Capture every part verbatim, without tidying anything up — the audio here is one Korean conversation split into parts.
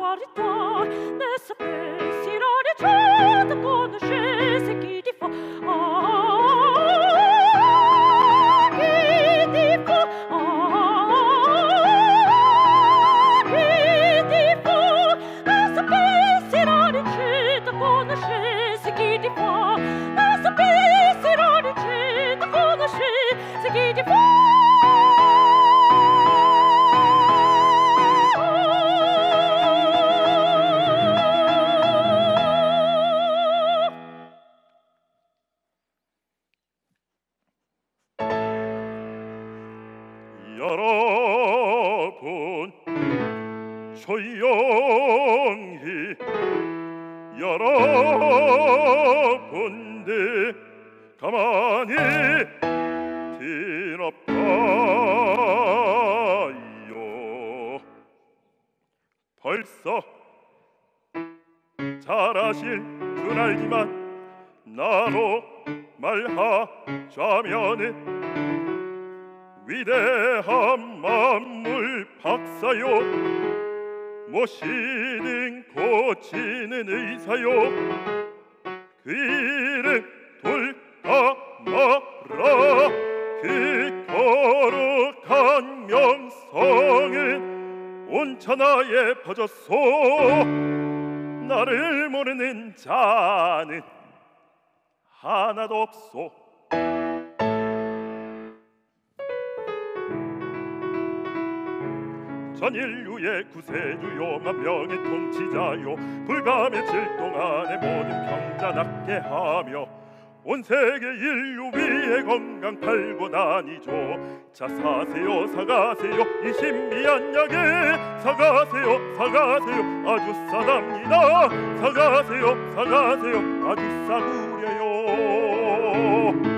guarda, ne sapessi la ricetta, conoscesse chi ti fa. Ah, chi ti fa, ah, chi ti fa, ne sapessi la ricetta, conoscesse chi ti fa, ne sapessi la ricetta, conoscesse chi ti fa. 여러분 조용히 여러분들 가만히 들어봐요. 벌써 잘하실 줄 알지만 나로 말하자면은 위대한 만물 박사요, 무엇이든 고치는 의사요. 그 이름 돌아마라. 그 거룩한 명성은 온 천하에 퍼졌소. 나를 모르는 자는 하나도 없소. 전 인류의 구세주요, 만명의 통치자요, 불과 며칠 동안의 모든 병자 낫게 하며 온 세계 인류 위에 건강 팔고 다니죠. 자, 사세요 사가세요 이 신비한 약에. 사가세요 사가세요 아주 싸답니다. 사가세요 사가세요 아주 싸구려요.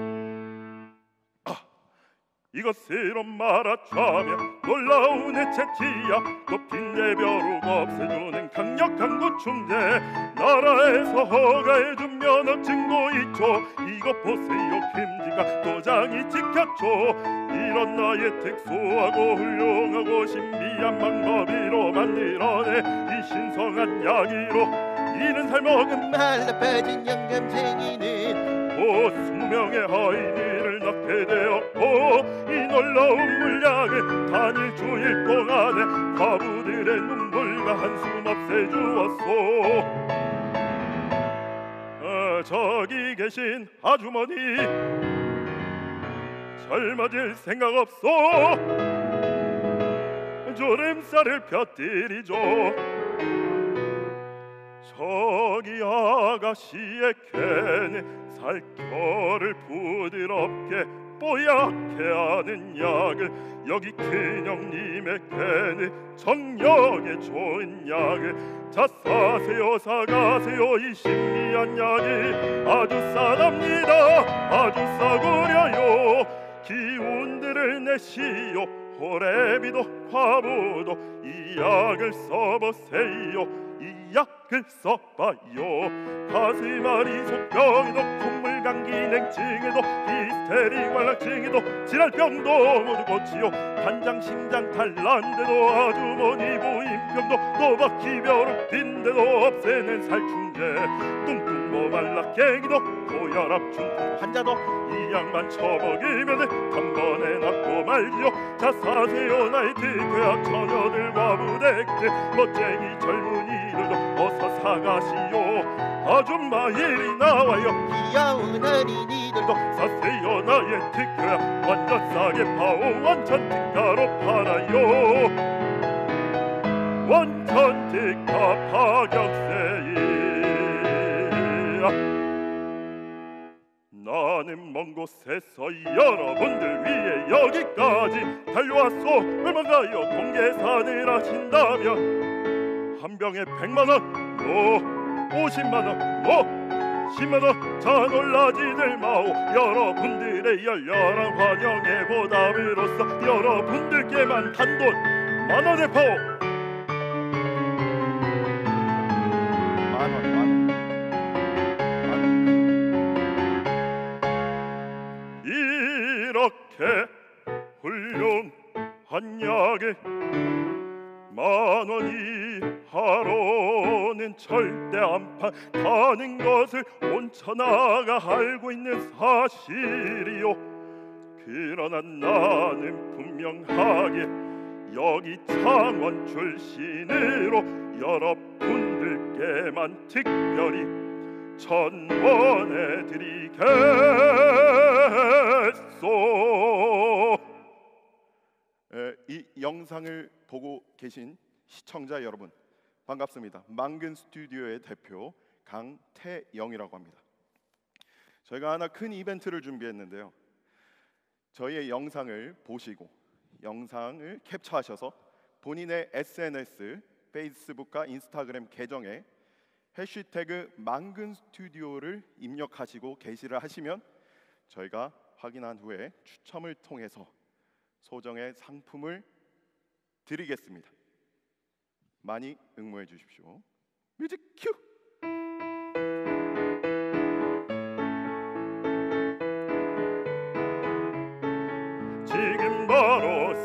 이것으로 말하자면 놀라운 해체치약, 또 빈대벼룩 없애주는 강력한 구충제, 나라에서 허가해준 면허 증거 있죠. 이것 보세요, 김지가 도장이 찍혔죠. 이런 나의 특수하고 훌륭하고 신비한 방법으로 만들어내 이 신성한 약이로 이른 살 먹은 말라 빠진 영감쟁이는 곧 스무 명의 아이들을 낳게 되었고, 이 놀라운 물약을 단일 주일 동안에 과부들의 눈물과 한숨 없애주었소. 아, 저기 계신 아주머니 젊어질 생각 없소. 주름살을 펴뜨리죠. 저기 아가씨의 캔에 살결을 부드럽게 뽀얗게 하는 약을, 여기 큰형님의 캔에 정력에 좋은 약을. 자, 사세요 사가세요 이 신비한 약이 아주 싸답니다. 아주 싸구려요. 기운들을 내시오. 호래비도 과부도 이 약을 써보세요. 이 약을 써봐요. 가슴앓이 속병에도 콧물 감기 냉증에도 히스테릭 말랑증에도 질환병도 모두 고치요. 간장 심장 탈란데도 아주머니 부인병도 또박히 벼룩 빈데도 없애는 살충제. 뚱뚱모 말라깽이도 고혈압 중풍 환자도 이 약만 처먹으면 단번에 낫고 말지요. 자, 사세요 나의 특효약 처녀들과 부대들 멋쟁이 젊은이들도 어서 사가시오. 아줌마 이리 나와요. 귀여운 어린이들도 사세요 나의 특효약 완전 싸게 파오. 완전 특가로 팔아요. 완전 특가 파격 세일. 나는 먼 곳에서 여러분들 위해 여기까지 달려왔소. 얼마가요? 공계산을 하신다면 한 병에 백만 원, 뭐 오십만 원, 뭐 십만 원. 자, 놀라지들 마오. 여러분들의 열렬한 환영의 보답으로서 여러분들께만 단돈 만 원에 파오. 만 원, 만 원. 이렇게 훌륭한 약에 만 원이 바로는 절대 안 가는 것을 온 천하가 알고 있는 사실이요. 그러나 나는 분명하게 여기 창원 출신으로 여러분들께만 특별히 전원해드리겠소. 에, 이 영상을 보고 계신 시청자 여러분, 반갑습니다. 망근 스튜디오의 대표 강태영이라고 합니다. 저희가 하나 큰 이벤트를 준비했는데요. 저희의 영상을 보시고 영상을 캡처하셔서 본인의 에스엔에스, 페이스북과 인스타그램 계정에 해시태그 망근 스튜디오를 입력하시고 게시를 하시면 저희가 확인한 후에 추첨을 통해서 소정의 상품을 드리겠습니다. 많이 응모해 주십시오. 뮤직 큐! 지금 바로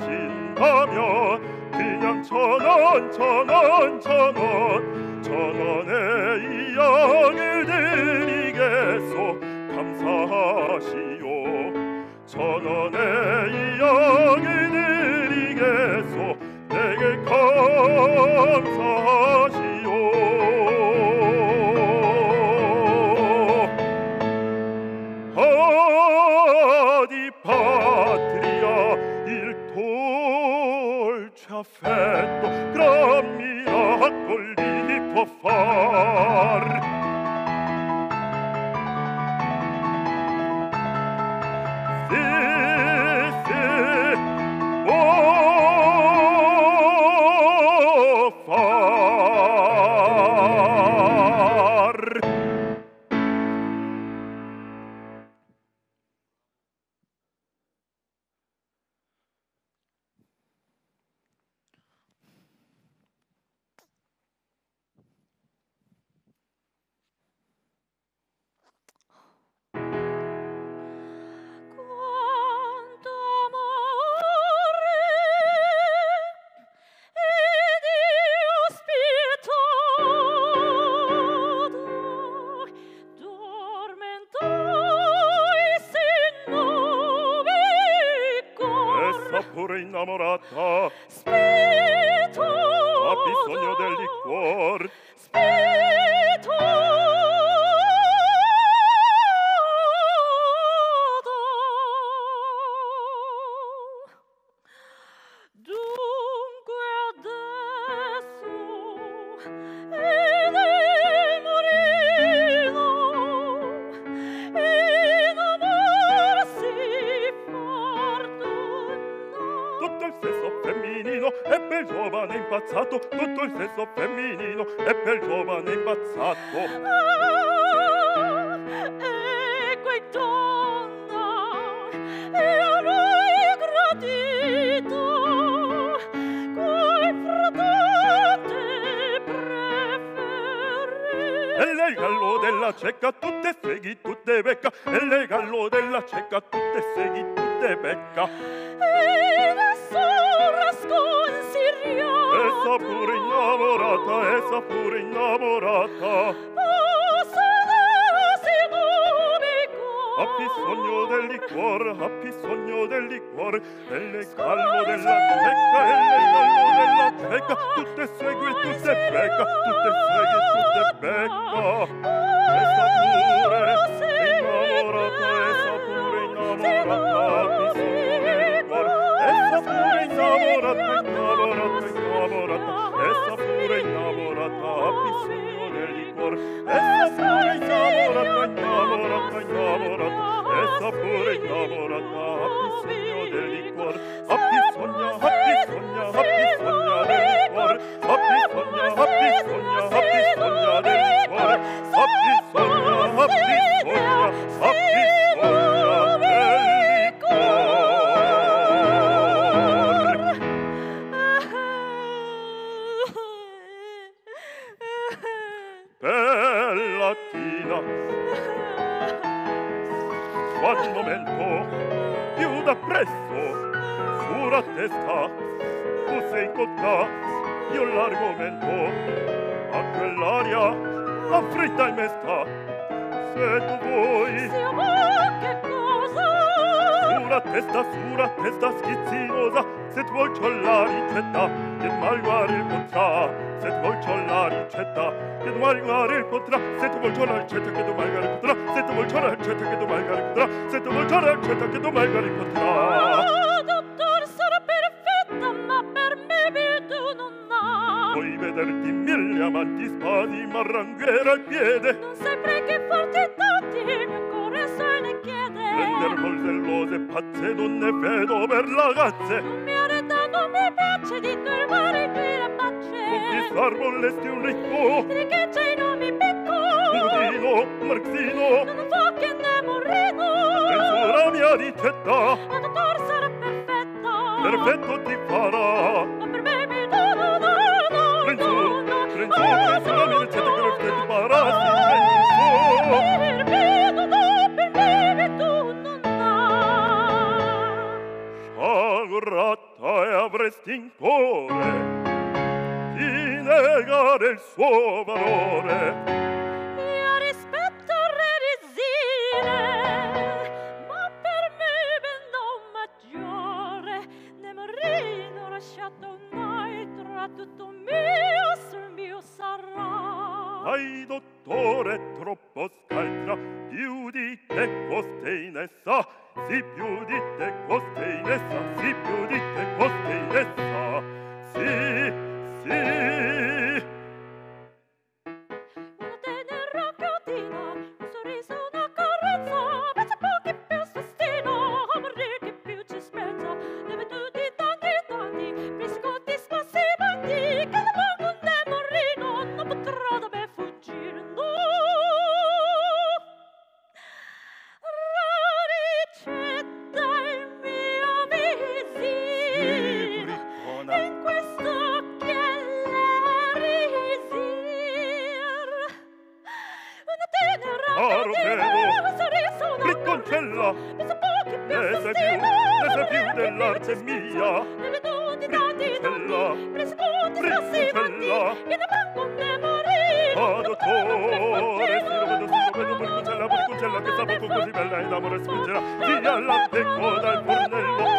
사신하면 그냥 천원 천원 천원 천원의 이야기를 드리겠소. 감사하시오. 천원의 이야기를 드리겠소. 내게 감사하시오. 어디 파트리아 il dolce affetto gran miracoli può far. Sì, sì, può far. Quanto amore ed io spietato dormentai sin nubi cor. Essa pure innamorata Spietato ha bisogno del liquor. Dunque adesso e nel morino in amor si perdona. Tutto il sesso femminino è per giovane impazzato. Tutto il sesso femminino è per giovane impazzato. Ah, ecco è donna e a noi gradito coi fratelli preferiti. E lei gallo della cieca tutte seghi tutte becca. E lei gallo della cieca tutte seghi tutte becca. E adesso rasconsigliata Essa pure innamorata, essa pure innamorata ha bisogno del liquor, ha bisogno del liquor. E lei gallo della cieca, e lei gallo della cieca tutte segui tutte becca, tutte segui tutte becca. Essa pure innamorata, essa pure innamorata ha bisogno del liquor. Essa pure innamorata, innamorata, innamorata. Essa pure innamorata ha bisogno del liquor. Essa pure innamorata, innamorata, innamorata. Essa pure innamorata ha bisogno del liquor. Ha bisogno, ha bisogno, ha bisogno del liquor. Ha bisogno, ha bisogno, ha bisogno del liquor. Ha bisogno, ha bisogno, ha bisogno del liquor. Bella Tina, qual momento più da presso su la testa tu sei cotta io l'argomento a quell'aria affritta e mesta. Se tu vuoi, Se io vuoi che cosa? sulla testa, sulla testa schizzinosa, se tu vuoi c'ho la ricetta che malguare il potrà. Se tu vuoi c'ho la ricetta che malguare il potrà. Se tu vuoi c'ho la ricetta che malguare il potrà. Se tu vuoi c'ho la ricetta che malguare il potrà. Se tu vuoi c'ho la ricetta che malguare il potrà. Oh, dottore, sarà perfetta, ma per me tu non hai. Vuoi vederti mille amanti spadi, marranghera al piede, Non sempre che forti e tanti il mio cuore se ne chiede. prender volzellose pazze donne vedo per ragazze, Non mi arreda, non mi piace di turbare qui la pace. conquistar vollesti un ricco, Dire che c'è i nomi picco. Udino, Marxino, Non fa che ne morrino. penso la mia ricetta, La dottore sarà perfetta. perfetto ti farà. Ma per me mi do, no, no, no, Renzo, no, no. Renzo, Oh, penso la mia no, ricetta che no, perfetto ti no. farà. Per Renzo, me, no, no, per me tu non hai. sciagurata e avresti in cuore di negare il suo valore. Io rispetto il rerisire, ma per me ben non maggiore. Ne morino lasciato un altro, a tutto mio sul mio sarà. Ai dottore troppo scaltra, più di te coste in essa, sì più di te coste in essa, sì più di te coste in essa, sì, sì. Una tenera catina, un sorriso, una carezza, pensa pochi più sostino, a morire che più ci spezza. Le virtudi tanti tanti, prescotti spassivanti, che da poco ne morrino, non potrà da me fuggire, no. La ricetta il mio visir, Buona. in questo che l'erisir. Una tenera Caro catina, Pedro, un sorriso, una Ricconcella, carezza, pensa pochi più ne sei più, sostino, ne sei a più morire che dell'arte più ci mia. spezza. Le virtudi tanti Riccella, tanti, prescotti spassivanti, Riccella, che ne vengono ne morire, ah non potrà da me dottore, sì lo vedo, sì lo vedo, fuggire, Porconcella, Porconcella, che sta poco così bella e d'amore spingerà, via la pecco dal fornello,